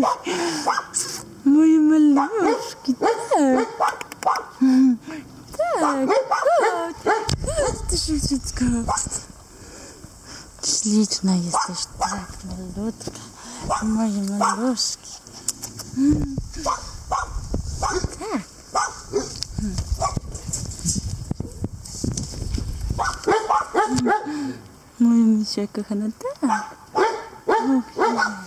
Moje maluszki, tak. Tak, chodź ty szybciutko. Śliczna jesteś, tak, malutka. Moje maluszki. Tak. Moja misia kochana, tak.